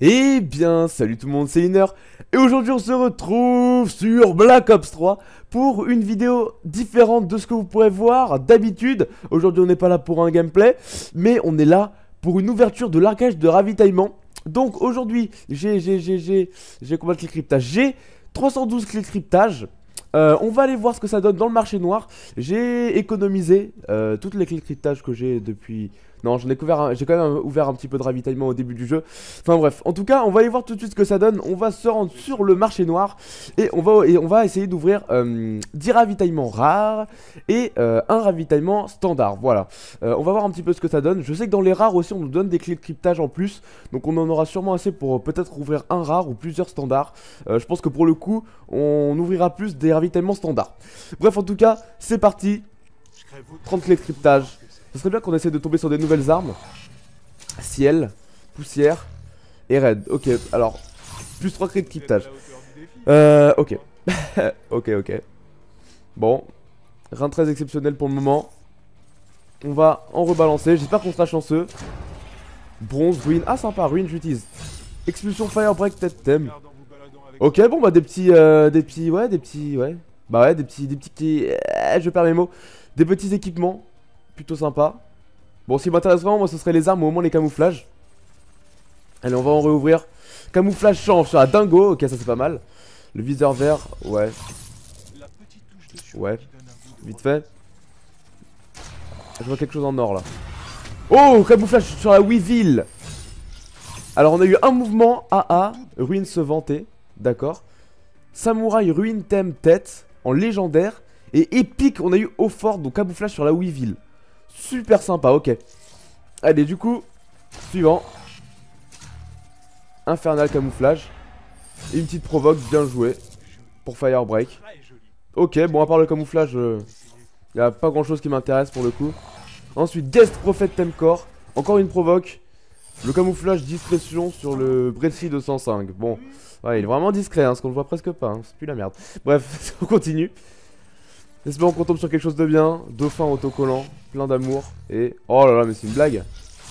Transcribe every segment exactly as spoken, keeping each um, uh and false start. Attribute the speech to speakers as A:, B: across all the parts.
A: Eh bien, salut tout le monde, c'est Liner. Et aujourd'hui on se retrouve sur Black Ops trois pour une vidéo différente de ce que vous pourrez voir d'habitude. Aujourd'hui on n'est pas là pour un gameplay, mais on est là pour une ouverture de l'arcade de ravitaillement. Donc aujourd'hui, j'ai, j'ai, j'ai, j'ai, j'ai combien de clés de cryptage? J'ai trois cent douze clés de cryptage. Euh, on va aller voir ce que ça donne dans le marché noir. J'ai économisé euh, toutes les clés de cryptage que j'ai depuis... Non, j'en ai couvert un... j'ai quand même ouvert un petit peu de ravitaillement au début du jeu. Enfin bref, en tout cas, on va aller voir tout de suite ce que ça donne. On va se rendre sur le marché noir et on va, et on va essayer d'ouvrir euh, dix ravitaillements rares et euh, un ravitaillement standard. Voilà, euh, on va voir un petit peu ce que ça donne. Je sais que dans les rares aussi, on nous donne des clés de cryptage en plus. Donc on en aura sûrement assez pour euh, peut-être ouvrir un rare ou plusieurs standards. Euh, je pense que pour le coup, on ouvrira plus des ravitaillements standards. Bref, en tout cas, c'est parti. trente clés de cryptage. Ce serait bien qu'on essaie de tomber sur des nouvelles armes. Ciel, poussière et raid. Ok, alors, plus trois clés de cryptage. Euh, ok. ok, ok. Bon, rien de très exceptionnel pour le moment. On va en rebalancer. J'espère qu'on sera chanceux. Bronze, ruine. Ah, sympa, ruine, j'utilise. Expulsion, fire, break, tête, thème. Ok, bon, bah, des petits, euh, des petits, ouais, des petits, ouais. Bah, ouais, des petits, des petits, euh, je perds mes mots. Des petits équipements. Plutôt sympa. Bon, ce qui m'intéresse vraiment, moi, ce serait les armes ou au moins les camouflages. Allez, on va en réouvrir. Camouflage change sur la dingo. Ok, ça c'est pas mal. Le viseur vert, ouais. Ouais, vite fait. Je vois quelque chose en or là. Oh, camouflage sur la Weevil. Alors, on a eu un mouvement A A, ruine se vanter. D'accord. Samouraï, ruine, thème, tête. En légendaire. Et épique, on a eu eau forte, donc camouflage sur la Weevil. Super sympa, ok. Allez, du coup, suivant. Infernal camouflage. Et une petite provoque, bien joué. Pour Firebreak. Ok, bon, à part le camouflage, il euh, n'y a pas grand chose qui m'intéresse pour le coup. Ensuite, Guest Prophet Temcore. Encore une provoque. Le camouflage discrétion sur le Bretzi deux cent cinq. Bon, ouais, il est vraiment discret, hein, ce qu'on ne voit presque pas. Hein, c'est plus la merde. Bref, on continue. Espérons qu'on tombe sur quelque chose de bien. Dauphin autocollant, plein d'amour. Et... oh là là, mais c'est une blague.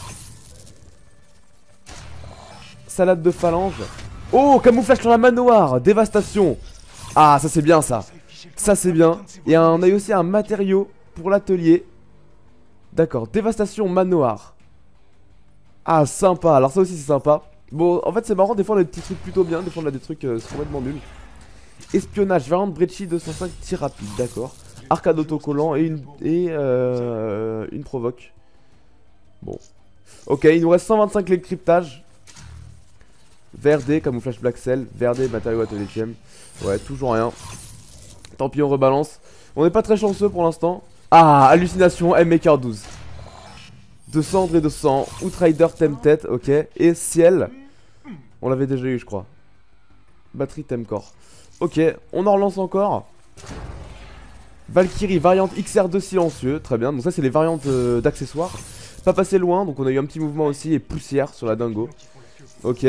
A: Salade de phalange. Oh, camouflage sur la manoir. Dévastation. Ah, ça c'est bien ça. Ça c'est bien. Et on a eu aussi un matériau pour l'atelier. D'accord, dévastation manoir. Ah, sympa. Alors ça aussi c'est sympa. Bon, en fait c'est marrant, des fois on a des petits trucs plutôt bien. Des fois on a des trucs euh, complètement nuls. Espionnage, variante Brecci deux cent cinq, tir rapide, d'accord. Arcade autocollant et une et euh, une provoque. Bon. Ok, il nous reste cent vingt-cinq clés de cryptage. Verdé, camouflage black cell. Verdé, matériau atelier gem. Ouais, toujours rien. Tant pis, on rebalance. On n'est pas très chanceux pour l'instant. Ah, hallucination, M-Maker douze. De cendre et de sang. Outrider, thème tête, ok. Et ciel. On l'avait déjà eu, je crois. Batterie, thème corps. Ok, on en relance encore. Valkyrie, variante X R deux silencieux, très bien. Donc ça c'est les variantes euh, d'accessoires. Pas passé loin, donc on a eu un petit mouvement aussi. Et poussière sur la dingo. Ok.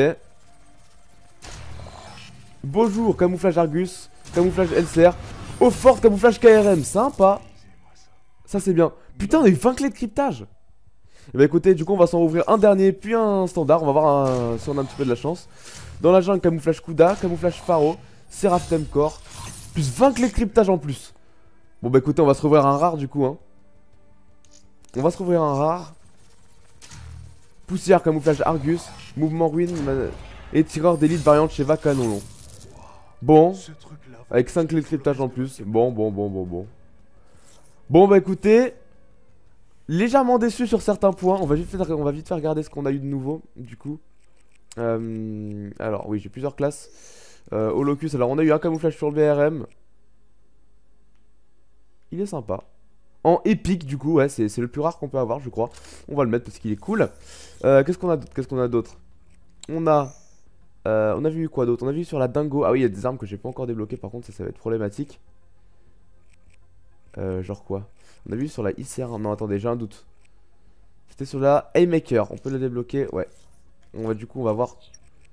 A: Beau jour, camouflage Argus. Camouflage L C R. Eau forte, camouflage K R M, sympa. Ça c'est bien. Putain, on a eu vingt clés de cryptage. Et bah écoutez, du coup on va s'en ouvrir un dernier, puis un standard. On va voir un... si on a un petit peu de la chance. Dans la jungle, camouflage Kuda, camouflage Pharo. Seraph Temcore. Plus vingt clés de cryptage en plus. Bon bah écoutez, on va se rouvrir un rare du coup hein. On va se rouvrir un rare. Poussière, camouflage Argus. Mouvement ruine et tireur d'élite variante chez Vacanolon. Bon. Avec cinq clés de cryptage en plus. Bon, bon, bon, bon, bon. Bon bah écoutez. Légèrement déçu sur certains points. On va vite faire, on va vite faire regarder ce qu'on a eu de nouveau du coup. Euh, alors oui, j'ai plusieurs classes. Euh, Holocus, alors on a eu un camouflage sur le B R M. Il est sympa. En épique du coup, ouais, c'est le plus rare qu'on peut avoir je crois. On va le mettre parce qu'il est cool. euh, Qu'est-ce qu'on a d'autre Qu'est-ce qu'on a d'autre On a... Euh, on a vu quoi d'autre On a vu sur la dingo. Ah oui, il y a des armes que j'ai pas encore débloquées par contre, ça, ça va être problématique. Euh, genre quoi On a vu sur la I C R... Non attendez, j'ai un doute. C'était sur la Haymaker, on peut la débloquer, ouais. On va du coup, on va voir...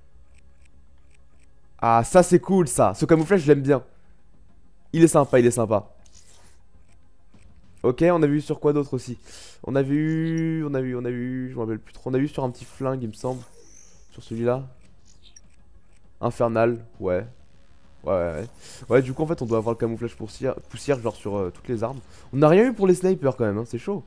A: Ah, ça c'est cool ça. Ce camouflage, je l'aime bien. Il est sympa, il est sympa. Ok, on a vu sur quoi d'autre aussi. On a vu, on a vu, on a vu, je me rappelle plus trop. On a vu sur un petit flingue, il me semble. Sur celui-là. Infernal, ouais. Ouais, ouais, ouais. Ouais, du coup, en fait, on doit avoir le camouflage poussière, poussière genre sur euh, toutes les armes. On n'a rien eu pour les snipers quand même, hein, c'est chaud.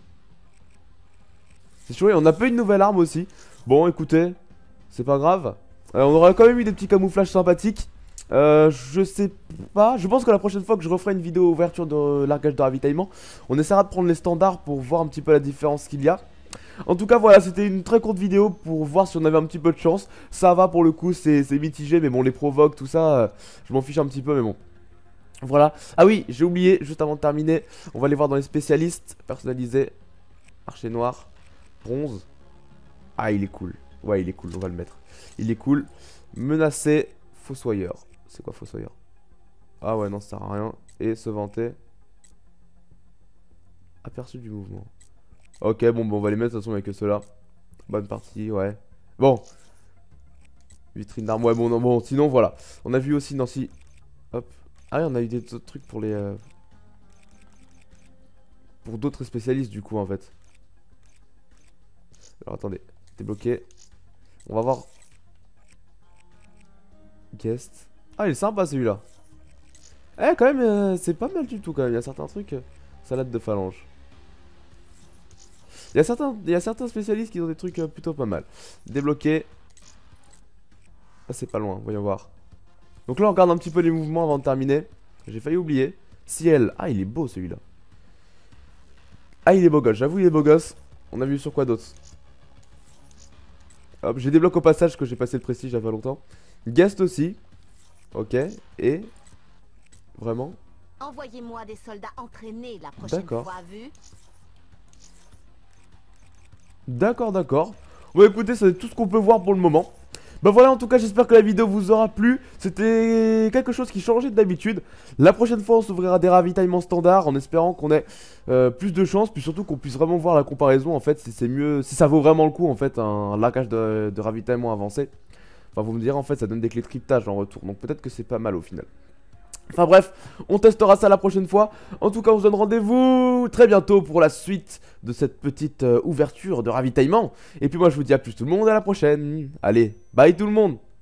A: C'est chaud, et on a pas eu une nouvelle arme aussi. Bon, écoutez, c'est pas grave. Euh, on aura quand même eu des petits camouflages sympathiques. Euh, je sais pas, je pense que la prochaine fois que je referai une vidéo ouverture de largage de ravitaillement, on essaiera de prendre les standards pour voir un petit peu la différence qu'il y a. En tout cas voilà, c'était une très courte vidéo pour voir si on avait un petit peu de chance. Ça va pour le coup, c'est mitigé, mais bon, les provoques, tout ça, euh, je m'en fiche un petit peu, mais bon. Voilà. Ah oui, j'ai oublié, juste avant de terminer, on va aller voir dans les spécialistes. Personnalisé, archer noir, bronze. Ah, il est cool. Ouais, il est cool, on va le mettre. Il est cool. Menacé, fossoyeur. C'est quoi fossoyeur? Ah ouais, non, ça sert à rien. Et se vanter. Aperçu du mouvement. Ok, bon, bon, on va les mettre de toute façon avec ceux-là. Bonne partie, ouais. Bon. Vitrine d'armes, ouais, bon, non, bon, sinon, voilà. On a vu aussi, Nancy. Hop. Ah oui, on a eu des autres trucs pour les... Euh... Pour d'autres spécialistes, du coup, en fait. Alors, attendez. Débloqué. On va voir. Guest. Ah, il est sympa, celui-là. Eh, quand même, euh, c'est pas mal du tout, quand même. Il y a certains trucs... Euh... Salade de phalange. Il y a certains, il y a certains spécialistes qui ont des trucs euh, plutôt pas mal. Débloqué. Ah, c'est pas loin, voyons voir. Donc là, on regarde un petit peu les mouvements avant de terminer. J'ai failli oublier. Ciel. Ah, il est beau celui-là. Ah, il est beau gosse. J'avoue, il est beau gosse. On a vu sur quoi d'autre? Hop, j'ai débloqué au passage que j'ai passé le prestige il y a pas longtemps. Guest aussi. Ok. Et. Vraiment.
B: Envoyez-moi des soldats entraînés la prochaine fois, vu.
A: D'accord, d'accord. Bon, écoutez, c'est tout ce qu'on peut voir pour le moment. Bah voilà, en tout cas, j'espère que la vidéo vous aura plu. C'était quelque chose qui changeait d'habitude. La prochaine fois, on s'ouvrira des ravitaillements standards en espérant qu'on ait euh, plus de chance. Puis surtout qu'on puisse vraiment voir la comparaison, en fait, si c'est mieux, si ça vaut vraiment le coup, en fait, un largage de, de ravitaillement avancé. Enfin, vous me direz, en fait, ça donne des clés de cryptage en retour. Donc peut-être que c'est pas mal au final. Enfin bref, on testera ça la prochaine fois. En tout cas, on se donne rendez-vous très bientôt pour la suite de cette petite euh, ouverture de ravitaillement. Et puis moi, je vous dis à plus tout le monde, à la prochaine. Allez, bye tout le monde.